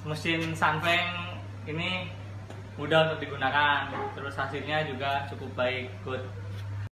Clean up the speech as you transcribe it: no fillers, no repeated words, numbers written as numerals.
mesin Sunfeng ini mudah untuk digunakan, terus hasilnya juga cukup baik, good.